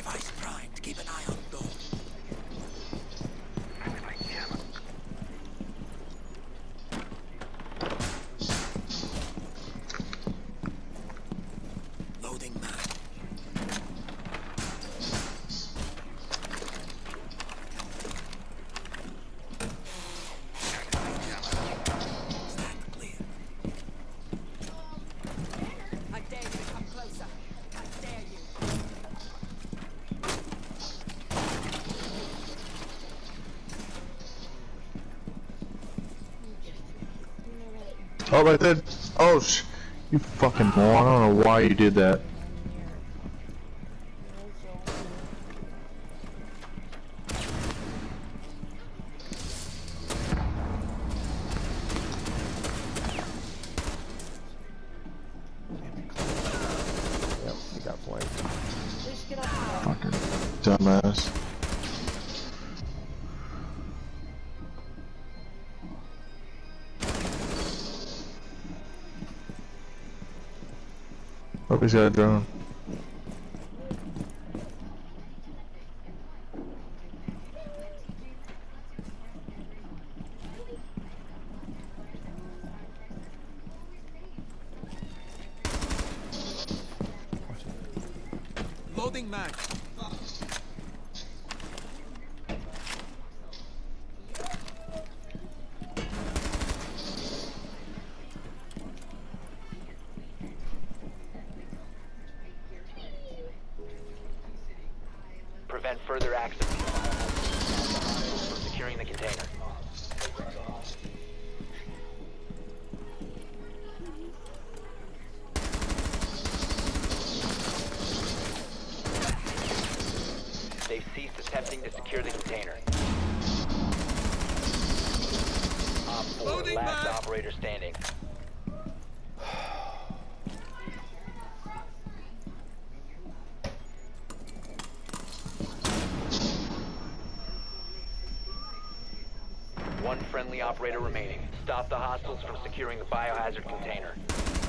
Device primed. Keep an eye on door. Loading mag. Stand clear. I dare you to come closer. I dare you. Oh, I did. Oh, you fucking moron. I don't know why you did that. Yep, he got flanked. Fucking dumbass. Hope he's got a drone. Loading mag. Prevent further access from securing the container. They've ceased attempting to secure the container. Op 4, Loading last back. operator standing. One friendly operator remaining. Stop the hostiles from securing the biohazard container.